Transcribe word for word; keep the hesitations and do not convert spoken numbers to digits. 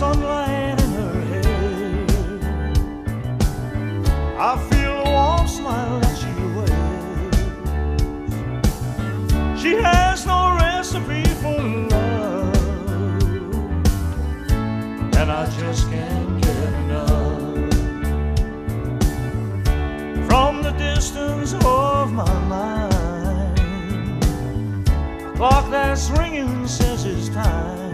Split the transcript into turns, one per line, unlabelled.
sunlight in her hair. I feel the warm smile that she wears. She has no recipe for love, and I just can't get enough. From the distance of my mind, the clock that's ringing says it's time.